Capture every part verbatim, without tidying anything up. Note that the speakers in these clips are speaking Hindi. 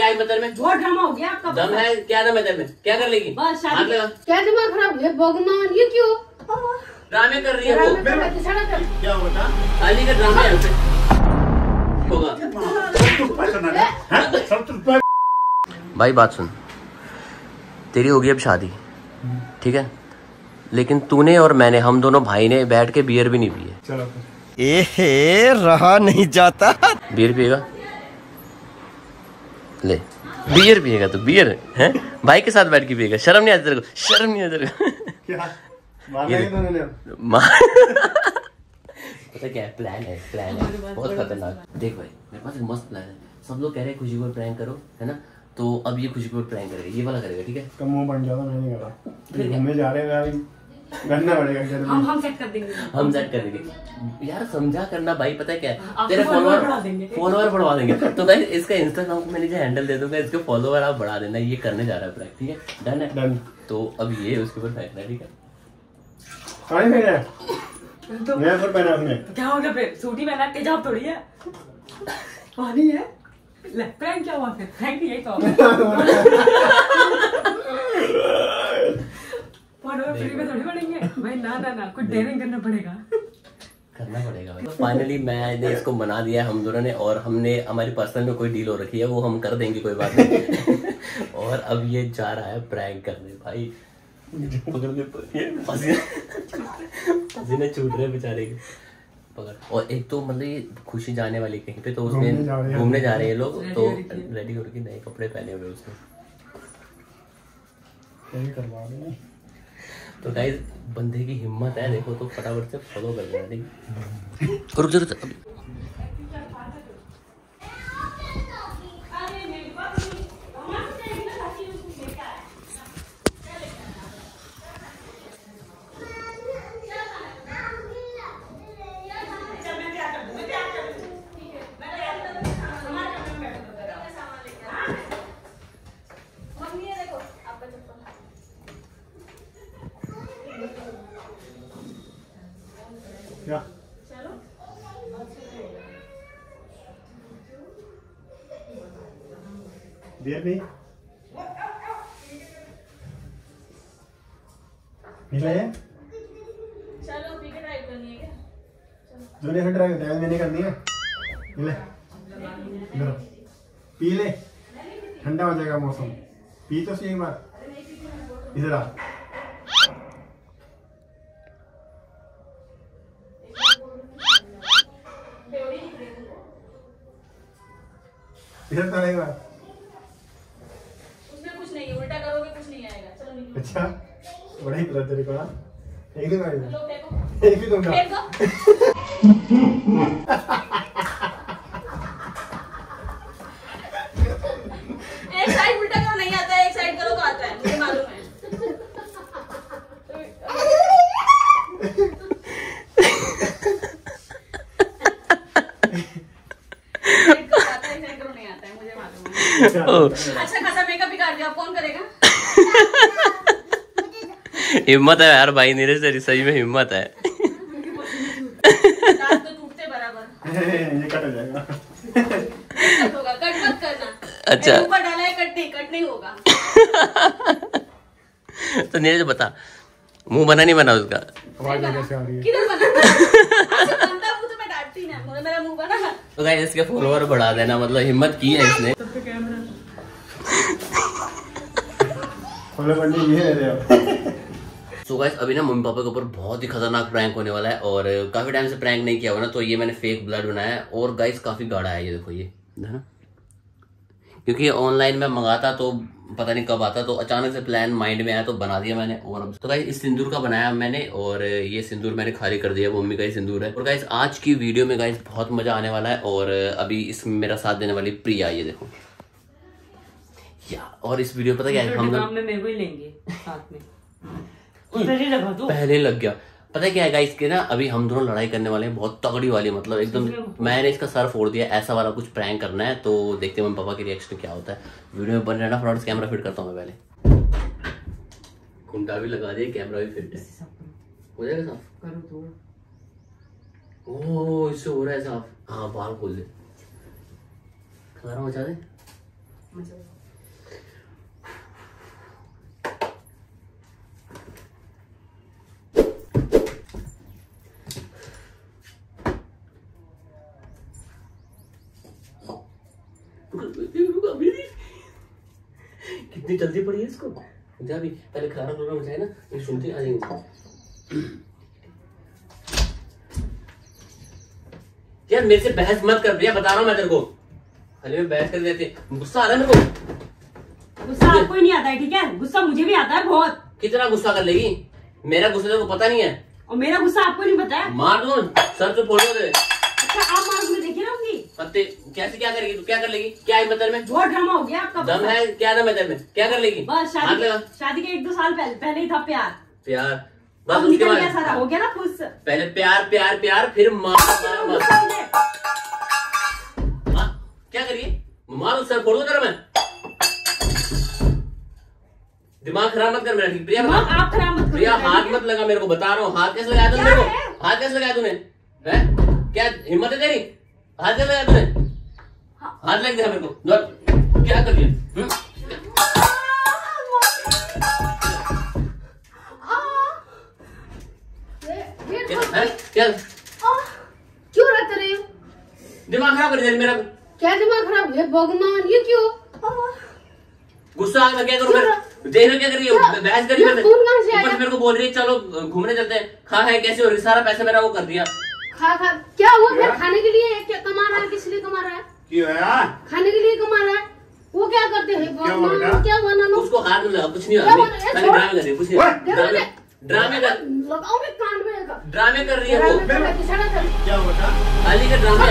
क्या है तेरे में? बहुत ड्रामा हो गया आपका। दम है क्या? दम है तेरे में? क्या कर लेगी? बस शादी क्या दिमाग खराब है भगवान, ये क्यों ड्रामे कर रही है वो? क्या होता? शादी का ड्रामा होगा। भाई बात सुन, तेरी होगी अब शादी, ठीक है, लेकिन तूने और मैंने, हम दोनों भाई ने बैठ के बियर भी नहीं पिए। चलो ए रहा नहीं जाता। बियर पिएगा? ले बियर पिएगा तो बियर है भाई के साथ बैठ के पिएगा। शर्म नहीं आती तेरे को? शर्म नहीं आती तेरे को? क्या मारना है दोनों ने? पता क्या है, प्लान है, प्लान है बहुत खतरनाक। देख भाई मेरे पास एक मस्त प्लान है। सब लोग कह रहे हैं खुशी को प्रैंक करो, है ना, तो अब ये खुशी को प्रैंक करेगा, ये वाला करेगा, ठीक है? कम मुंह बन जाता, मैं नहीं करा। फिर घूमने जा रहे हैं, करना पड़ेगा। हम हम सेट कर देंगे, हम सेट कर देंगे यार, समझा करना भाई। पता है क्या है, तेरे फॉलोअर फॉलोअर बढ़वा देंगे। तो गाइस इसका इंस्टाग्राम को मैं नीचे हैंडल दे दूंगा, इसके फॉलोअर आप बढ़ा देना। ये करने जा रहा है प्रैंक, ठीक है? डन है? डन। तो अब ये उसके ऊपर फेंकना है, ठीक है? पानी फेंक रहा है तो मैं फिर पहना उसने क्या हो गया? फिर सूटी पहना, तेजाब थोड़ी है, पानी है। ले प्रैंक क्या हुआ फिर? प्रैंक यही तो फ्री में थोड़ी पड़ेंगे भाई। ना ना ना, कुछ डेयरिंग करना पड़ेगा, करना पड़ेगा भाई। फाइनली मैंने इसको मना दिया हम दोनों ने, और हमने हमारी पर्सनल में कोई डील हो रखी है, वो हम कर देंगे, कोई बात नहीं। और अब ये जा रहा है प्रैंक करने भाई। पकड़ के पसीने पसीने छूट रहे बेचारे के, पकड़। और एक तो मतलब ये खुशी जाने वाली कहीं पे, तो उसमें घूमने जा रहे हैं लोग, तो रेडी होकर नए कपड़े पहने हुए उसने। तो गाइस बंदे की हिम्मत है देखो, तो फटाफट से फॉलो कर देना, ठीक? रुक जा अभी। क्या देर नहीं मिला है? चलो पी के ड्राइव करनी है क्या? जो नहीं ड्राइव ड्राइव मैंने करनी है। मिले इधर पी ले, ठंडा हो जाएगा मौसम। पी तो सही एक बार, इधर आ। इधर तो एक बार। उसमें कुछ नहीं, उल्टा करोगे कुछ नहीं आएगा। चलो निकलो। अच्छा बड़ा ही पता तेरे को ना। एक दिन आएगा, लो फेंको, एक भी दूंगा। फेंको। एक साइड उल्टा करो नहीं आता है, एक साइड करो तो आता है, मुझे मालूम है। अच्छा खासा मेकअप भी कर दिया, अब कौन करेगा? हिम्मत है यार भाई, नीरज तेरी सही में हिम्मत है। दांत तो टूटते बराबर। ये कट हो जाएगा। कट होगा, कट मत करना। अच्छा ऊपर डाला है, कट नहीं, कट नहीं होगा। तो नीरज बता, मुंह बना नहीं बना उसका? आवाज कैसे आ रही है? किधर बना? अच्छा बनता मुंह तो मैं डांटती ना, मेरा मुंह बना। तो गाइस इसके फॉलोअर बढ़ा देना, मतलब हिम्मत की है इसने। फॉलो करनी ये है रे। सो गाइस अभी ना मम्मी पापा के ऊपर बहुत ही खतरनाक प्रैंक होने वाला है, और काफी टाइम से प्रैंक नहीं किया हुआ ना, तो ये मैंने फेक ब्लड बनाया है। और गाइस काफी गाढ़ा है ये, देखो ये है ना, क्योंकि ऑनलाइन में मंगाता तो पता नहीं कब आता, तो अचानक से प्लान माइंड में आया तो बना दिया मैंने। और अब तो गाइस इस सिंदूर का बनाया मैंने, और ये सिंदूर मैंने खाली कर दिया, मम्मी का ही सिंदूर है। और गाइस आज की वीडियो में गाइस बहुत मजा आने वाला है, और अभी इसमें मेरा साथ देने वाली प्रिया, ये देखो या। और इस वीडियो पता क्या है, हम लोग मेरे को ही लेंगे साथ में। पहले लग गया। पता है क्या है गाइस के ना, अभी हम दोनों लड़ाई करने वाले हैं बहुत तगड़ी वाली, मतलब एकदम मैंने इसका सर फोड़ दिया, ऐसा वाला कुछ प्रैंक करना है। तो देखते हैं मम्मी पापा के रिएक्शन क्या होता है। वीडियो में बन रहना, फटाफट कैमरा फिट करता हूँ मैं पहले। कुंडा भी लगा दिया, कैमरा भी फिट है, हो जाएगा साफ। ओह इससे हो रहा है साफ। हाँ बाल खोल दे, खतरा मचा दे। कितनी जल्दी पड़ी है इसको। जा भी पहले खाना खुला मचाए ना, ये सुनते आ जाएंगे। यार मेरे से बहस मत कर भैया, बता रहा हूँ मैं तेरे को। खाली में बहस कर देते, गुस्सा आ रहा है मेरे को। गुस्सा आपको ही नहीं आता है, ठीक है? गुस्सा मुझे भी आता है बहुत। कितना गुस्सा कर लेगी? मेरा गुस्सा तेरे को पता नहीं है। और मेरा गुस्सा आपको नहीं पता है? मार दो सर तो फोड़ दो। अच्छा आप मार दूंगी, देखिए ना होंगी। पत्ते कैसे क्या करेगी तू? क्या कर लेगी? क्या है मतलब में? बहुत ड्रामा हो गया आपका। दम है क्या? दम है तेरे में? क्या कर लेगी? बस हाथ शादी लगा। शादी के एक दो साल पहले पहले ही था प्यार। प्यार अब बस उसके निकल बाद गया सारा, हो गया ना खुश। पहले प्यार प्यार प्यार फिर मार मार मार। हाँ, क्या करिए? मारो सर फोड़ दो तेरा मैं। दिमाग खराब मत कर मेरा, ठीक? प्रिया दिमाग आप खराब मत करो। प्रिया हाथ मत लगा मेरे को, बता रहा हूँ। हाथ कैसे लगाया तूने मेरे को? हाथ कैसे लगाया तूने? हैं? क्या हिम्मत है तेरी? हाथ कैसे लगाया तूने? हाथ लग गया मेरे को। दौड़। क्या कर दिया? क्या क्या क्यों रहते रहे? दिमाग खराब कर दिया मेरा। क्या दिमाग खराब है भगवान? ये क्यों? गुस्सा आ गया, क्या करूं मैं? देख रहे क्या कर रही हो? बहस कर रही है। खून कहाँ से आया? ऊपर मेरे को बोल रही है चलो घूमने चलते हैं। खा है कैसे हो रही? सारा पैसा मेरा वो कर दिया। खा खा क्या हुआ? फिर खाने के लिए क्या कमा रहा है? किस लिए कमा रहा है? क्यों है? खाने के लिए कमा रहा है। वो क्या करते हैं भगवान? क्या बना लो? उसको हाथ में लगा, कुछ नहीं क्या हुआ। बोल रहे हैं? खाली ड्रामे कर रही है, कुछ नहीं हुआ। क्या ड्रामे बोल रहे? ड्रामे कर लगाओ मैं कान में लगा। ड्रामे कर रही है वो। क्या होता? खाली का ड्रामे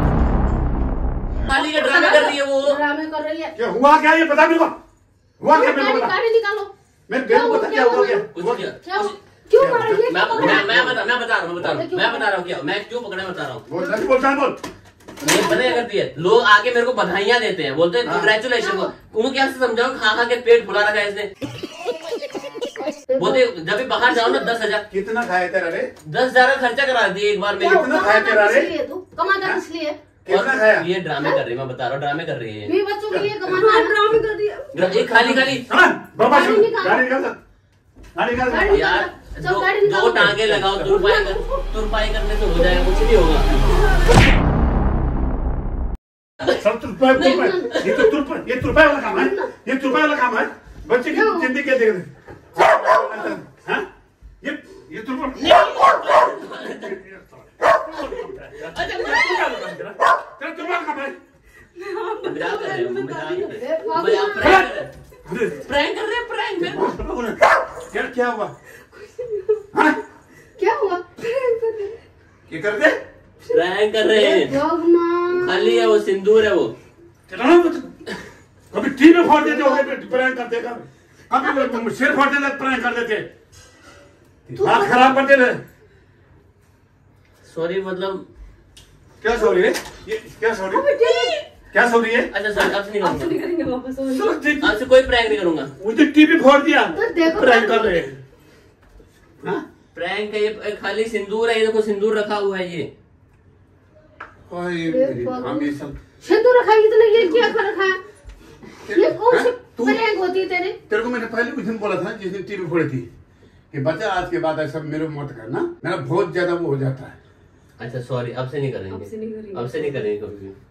खाली का ड्रामे कर रही है वो। ड्रामे कर रही है। क्या हुआ? क्या ये बता मेरे को। हुआ क्या मेरे को गाड़ी बता। गाड़ी निकालो। मैं तेरे को बता क्या हुआ क्या? कुछ नहीं हुआ। क्या क्यों मारा? ये मैं क्या पकड़ा? मैं मैं बता मैं बता रहा हूँ मैं बता रहा हूँ मैं बता रहा हूँ क्या मैं क्यों पकड़ा बता रहा हूँ। बोल सच बोल सच बोल। ये पता क्या करती है? लोग आके मेरे को बधाइयां देते हैं, बोलते हैं कंग्रेचुलेशन। उनको क्या समझाओ? खा खा के पेट फुला रखा है इसने। बोलते जब भी बाहर जाओ ना दस हजार कितना खाया तेरा रे? दस हजार का खर्चा करा दिए एक बार में। क्या कितना खाया तेरा रे? इसलिए तू कमाता किस लिए? कितना खाया? ये ड्रामे कर रही है, मैं बता रहा हूँ ड्रामे कर रही है। बीवी बच्चों के लिए कमाना है। ड्रामे कर दिया। ड्रा- ये खाली खाली बाबा गाड़ी निकाल। गाड़ी निकाल गाड़ी निकाल गाड़ी- यार सब दो, गाड़ी निकालो। दो टांगे लगाओ, तुरपाई कर तुरपाई करने से हो जाएगा, कुछ नहीं होगा। सब तुरपाई तुरपाई ये तो तुरपाई ये तुरपाई वाला काम है। ये तुरपाई वाला काम है। बच्चे की जिंदगी क्या देख रहे हैं? ये ये तुरपाई तेरा तुरपाई काम है। मजाक कर रहे हो, मजाक कर रहे ए, हो। बाबू, मजाक प्रैंक कर रहे हैं। प्रैंक कर रहे हैं, प्रैंक मेरे को। क्या क्या हुआ? हाँ? क्या हुआ? क्या कर दे? प्रैंक कर रहे हैं। भगवान। खाली है वो, सिंदूर है वो। कभी टीवी फोड़ देते हो, कभी प्रैंक करते, कभी सिर फोड़ देते प्रैंक कर देते, दिमाग खराब कर देते। सॉरी मतलब क्या सॉरी है? ये क्या सॉरी? क्या सॉरी है? अच्छा सॉरी, अब से नहीं आपसे नहीं करूंगा, करेंगे वापस। और अब से कोई प्रैंक नहीं करूंगा। मुझे टीवी फोड़ दिया, तो देखो प्रैंक कर रहे हैं। हाँ? प्रैंक है ये, खाली सिंदूर है ये, देखो सिंदूर रखा हुआ है ये। ओए मेरी हम ये सब सिंदूर रखा है, इतना ये क्या कर रखा है? ये कौन सी तू- प्रैंक होती है तेरे? तेरे को मैंने पहले कुछ दिन बोला था जिस दिन टीवी फोड़ी थी कि बच्चा आज के बाद ऐसा मेरे मत करना, मेरा बहुत ज्यादा वो हो जाता है। अच्छा सॉरी, अब से नहीं करेंगे, अब से नहीं करेंगे। अब से नहीं करेंगे कभी भी।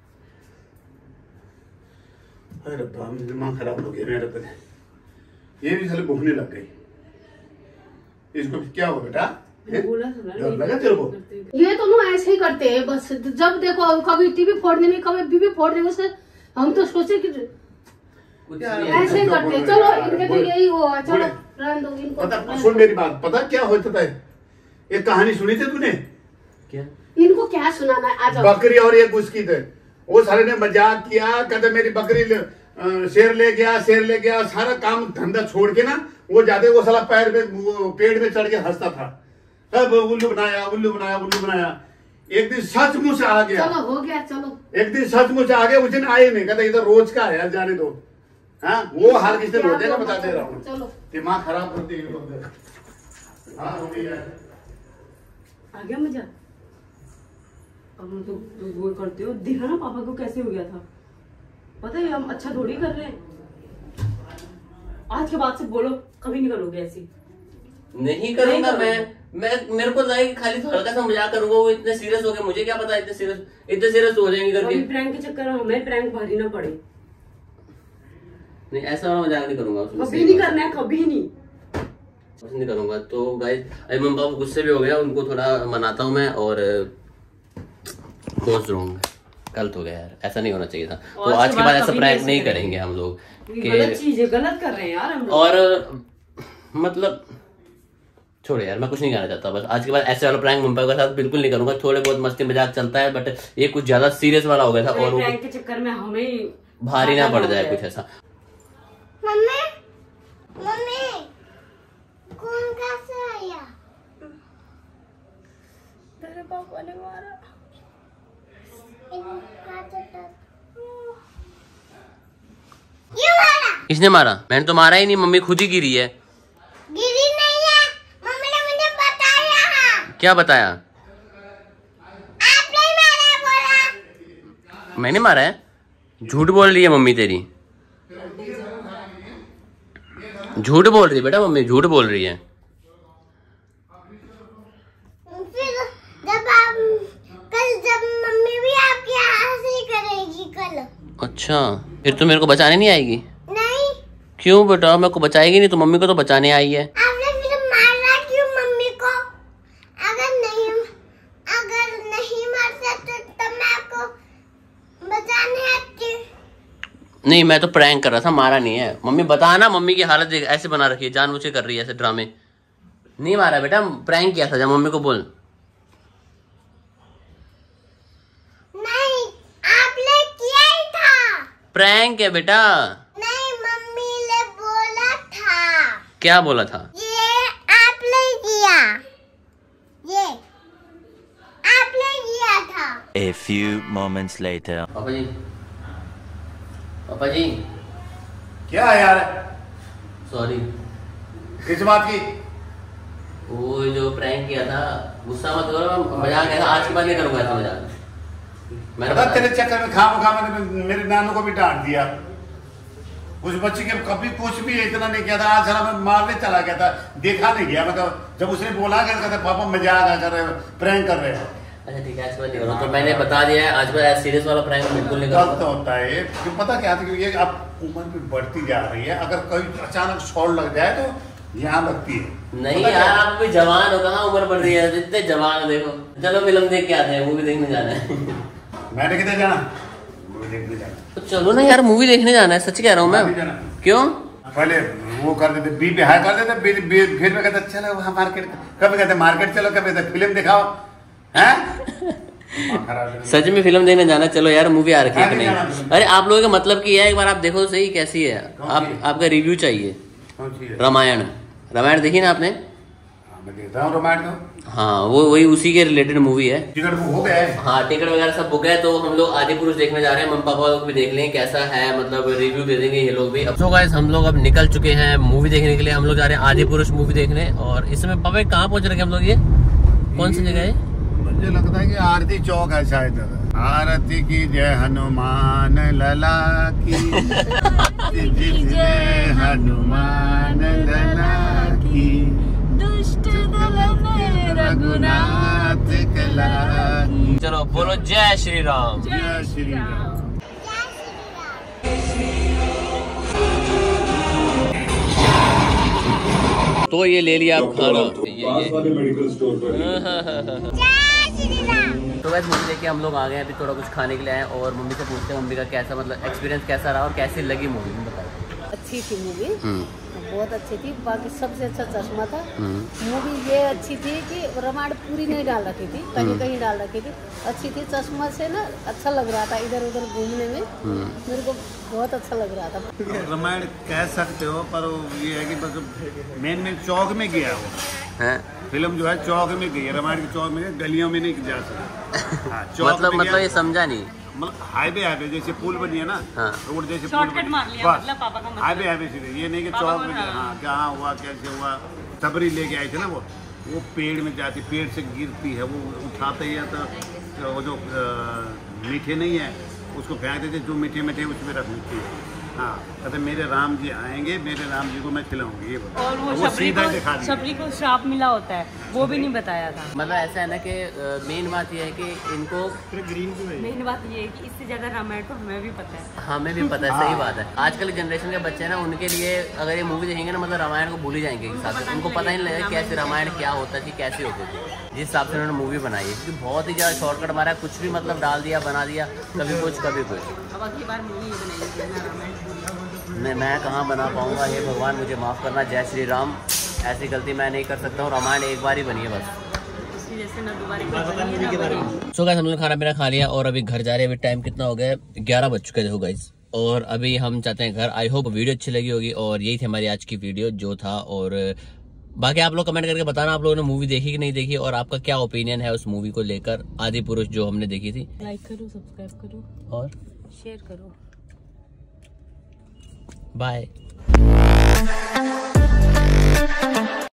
अरे रब्बा, मेरा दिमाग खराब हो गया मेरा तो। ये भी साले भूखने लग गई। इसको क्या हो बेटा? हैं? बोला था ना, डर लगा तेरे को? ये तो ना ऐसे ही करते हैं बस। जब देखो कभी टीवी फोड़ देंगे, कभी बीबी फोड़ देंगे, उससे हम तो सोचे कि कुछ यार, नहीं। ऐसे ही करते हैं। चलो इनके तो यही हुआ। चलो रहने दो इनको। पता सुन मेरी बात, पता क्या होता था? एक कहानी सुनी थी तूने? क्या? इनको क्या सुनाना है? आ जाओ। बकरी और एक उसकी थे, वो साले ने मजाक किया, कहते मेरी बकरी ले, अ, शेर ले गया, शेर ले गया, सारा काम धंधा छोड़ के ना वो जाते, वो साला पैर में वो पेड़ में चढ़ के हंसता था। अब उल्लू बनाया, उल्लू बनाया, उल्लू बनाया। एक दिन सचमुच आ गया, चलो हो गया। चलो एक दिन सचमुच आ गया, उस दिन आए नहीं, कहते इधर रोज का है यार, जाने दो। हाँ, वो हाल किस दिन हो जाएगा बता दे रहा हूँ। चलो दिमाग खराब करते हैं ये लोग। हाँ हो गया। आ गया मजा। अब तो वो करते हो, देखा ना पापा को कैसे हो गया था। पता है हम अच्छा थोड़ी कर रहे हैं। आज के बाद से बोलो कभी नहीं करोगे ऐसी। नहीं करूंगा मैं मैं मेरे को लगा कि खाली हल्का सा मजाक करूंगा, वो इतने सीरियस हो गए, मुझे क्या पता इतने सीरियस इतने सीरियस हो जाएंगे करके। प्रैंक के चक्कर में हमें प्रैंक भारी ना पड़े। नहीं ऐसा वाला मजाक नहीं करूंगा, कभी नहीं करना है, कभी नहीं कुछ नहीं करूंगा। तो गाइस अभी मम्मी पापा गुस्से भी हो गया, उनको थोड़ा मनाता हूँ मैं और खुश रहूंगा। गलत हो गया यार, ऐसा नहीं होना चाहिए था। तो आज के बाद ऐसा प्रैंक नहीं करेंगे हम लोग। गलत चीज है, गलत कर रहे हैं यार हम लोग। और मतलब छोड़ो यार, मैं कुछ नहीं कहना चाहता। बस आज के बाद ऐसे वाला प्रैंक मम्मी पापा के साथ बिल्कुल नहीं करूंगा। थोड़े बहुत मस्ती मजाक चलता है, बट ये कुछ ज्यादा सीरियस वाला हो गया था और प्रैंक के चक्कर में हमें भारी ना पड़ जाए कुछ ऐसा। मम्मी मम्मी कौन कैसे आया? तेरे पापा ने मारा। क्यों मारा? किसने मारा? मैंने तो मारा ही नहीं, मम्मी खुद ही गिरी है। गिरी नहीं है, मम्मी ने मुझे बताया है। क्या बताया? आपने ही मारा बोला। मैंने मारा है? झूठ बोल रही है मम्मी तेरी, झूठ बोल रही है बेटा, मम्मी झूठ बोल रही है। फिर जब आप कल जब मम्मी भी आपके यहाँ से ही करेगी कल। अच्छा फिर तो मेरे को बचाने नहीं आएगी? नहीं। क्यों बेटा? मेरे को बचाएगी नहीं तो मम्मी को तो बचाने आई है। आपने फिर मारा क्यों मम्मी को? अगर नहीं अगर नहीं मार सकते तब मैं आपको बचाने आती। नहीं मैं तो प्रैंक कर रहा था, मारा नहीं है। मम्मी बता ना, मम्मी की हालत देख, ऐसे बना रखी है, जानबूझ के कर रही है ऐसे ड्रामे। नहीं मारा बेटा, प्रैंक किया था। जब मम्मी को बोल। नहीं आपने किया ही था। प्रैंक है बेटा। नहीं मम्मी ने बोला था। क्या बोला था? ये आपने किया, ये आपने किया था। A few moments later. पापा जी, पापा जी क्या यार? सॉरी। किस बात की? वो जो प्रैंक किया था, गुस्सा मत करो, मैं मजाक किया था। आज के बाद नहीं करूंगा ऐसा मजाक। मैंने पता तेरे चक्कर में खाम खा मैंने मेरे नानू को भी डांट दिया। उस बच्चे के कभी कुछ भी इतना नहीं किया था, आज साला मैं मारने चला गया था, देखा नहीं गया। मतलब जब उसने बोला कहता पापा मजाक कर रहे हो, प्रैंक कर रहे हो। अच्छा ठीक है, आज के बाद नहीं करूँगा। तो मैंने बता दिया है, आज के बाद सीरियस वाला प्रैंक बिल्कुल नहीं गलत करूँगा। होता है ये, क्यों पता क्या था कि ये अब उम्र भी बढ़ती जा रही है, अगर कोई अचानक शॉट लग जाए तो यहाँ लगती है। नहीं यार, आप भी जवान हो, कहाँ उम्र बढ़ रही है, जितने जवान हो देखो। चलो फिल्म देख के आते हैं, मूवी देखने जाना है। मैंने किधर जाना? मूवी देखने जाना। तो चलो ना यार, मूवी देखने जाना है, सच कह रहा हूँ मैं। क्यों? पहले वो कर देते, बी पे हाई कर देते, बी, बी, फिर में कहते चलो वहाँ मार्केट, कभी कहते मार्केट चलो, कभी कहते फिल्म दिखाओ। हैं? सच में फिल्म देखने जाना। चलो यार, मूवी आ रखी है कि नहीं? अरे आप लोगों का मतलब की है, एक बार आप देखो तो सही कैसी है। आप आपका रिव्यू चाहिए। रामायण, रामायण देखी ना आपने? मैं देखता हूँ रामायण तो। हाँ वो वही उसी के रिलेटेड मूवी है। टिकट बुक हो गया है? हाँ टिकट वगैरह सब बुक है। तो हम लोग आदि पुरुष देखने जा रहे हैं। मम्मी पापा लोग भी देख लें कैसा है, मतलब रिव्यू दे देंगे ये लोग भी। अब तो गाइस हम लोग अब निकल चुके हैं मूवी देखने के लिए। हम लोग जा रहे हैं आदि पुरुष मूवी देखने। और इस समय पापा कहाँ पहुंच रहे हैं हम लोग? ये कौन सी जगह है? मुझे लगता है कि आरती चौक है शायद। आरती की जय हनुमान लला की, जय हनुमान लला की, दुष्ट दलन रघुनाथ कला की। चलो बोलो जय श्री राम। जय श्री राम। तो ये ले लिया आप खाना। ये ये तो वैसे मूवी देख के हम लोग आ गए। अभी थोड़ा कुछ खाने के लिए आए और मम्मी से पूछते हैं मम्मी का कैसा मतलब एक्सपीरियंस कैसा रहा और कैसी लगी मूवी, बताओ। अच्छी थी मूवी, बहुत अच्छी थी। बाकी सबसे अच्छा चश्मा था। मूवी ये अच्छी थी कि रामायण पूरी नहीं डाल रखी थी, कहीं कहीं डाल रखी थी। अच्छी थी, चश्मा से ना अच्छा लग रहा था इधर उधर घूमने में, मेरे को बहुत अच्छा लग रहा था। रामायण कह सकते हो, पर ये है कि बस मेन मेन चौक में गया वो है फिल्म जो है, चौक में गई है। रामायण के चौक में, गलियों में नहीं जा सकते। हाँ, मतलब मतलब ये समझा नहीं। मतलब हाईवे हाईवे जैसे पुल बनी है ना, हाँ। रोड जैसे शॉर्टकट मार लिया मतलब पापा का मतलब। हाईवे हाईवे सीधे, ये नहीं कि चौक में हाँ क्या हुआ कैसे हुआ। सबरी लेके आए थे ना वो वो पेड़ में जाती, पेड़ से गिरती है, वो उठाते ही है तो वो जो मीठे नहीं है उसको फेंक देते, जो मीठे मीठे उसमें रख लेती है। हाँ, कहते मेरे राम जी आएंगे, मेरे राम जी को मैं खिलाऊंगी, ये बोला। और वो वो शबरी सीधा को दिखा दिया। शबरी को श्राप मिला होता है, वो भी नहीं बताया था। मतलब ऐसा है ना कि मेन बात ये है कि इनको मेन बात ये है कि इससे ज्यादा रामायण तो हमें भी पता है। हमें भी पता है, सही बात है। आजकल की जनरेशन के बच्चे हैं ना, उनके लिए अगर ये मूवी देखेंगे ना, मतलब रामायण को भूल ही जाएंगे एक हिसाब से। उनको पता ही नहीं लगेगा कैसे रामायण क्या होता थी, कैसे होती थी, जिस हिसाब से उन्होंने मूवी बनाई है। क्योंकि बहुत ही ज़्यादा शॉर्टकट मारा, कुछ भी मतलब डाल दिया, बना दिया, कभी कुछ कभी कुछ। अब अगली बार मूवी बनाएंगे रामायण। मैं मैं कहाँ बना पाऊँगा, हे भगवान मुझे माफ़ करना, जय श्री राम। ऐसी गलती मैं नहीं कर सकता हूँ, रामायण एक बार ही बनी है बस। जैसे ना दोबारा। सो गाइस, हम लोग खाना पीना खा लिया और अभी घर जा रहे हैं। अभी टाइम कितना हो गया, ग्यारह बज चुके देखो गाइस, और अभी हम चाहते हैं घर। आई होप वीडियो अच्छी लगी होगी, और यही थी हमारी आज की वीडियो जो था। और बाकी आप लोग कमेंट करके बताना आप लोगों ने मूवी देखी कि नहीं देखी, और आपका क्या ओपिनियन है उस मूवी को लेकर, आदि पुरुष जो हमने देखी थी। लाइक करो, सब्सक्राइब करो और शेयर करो। बाय।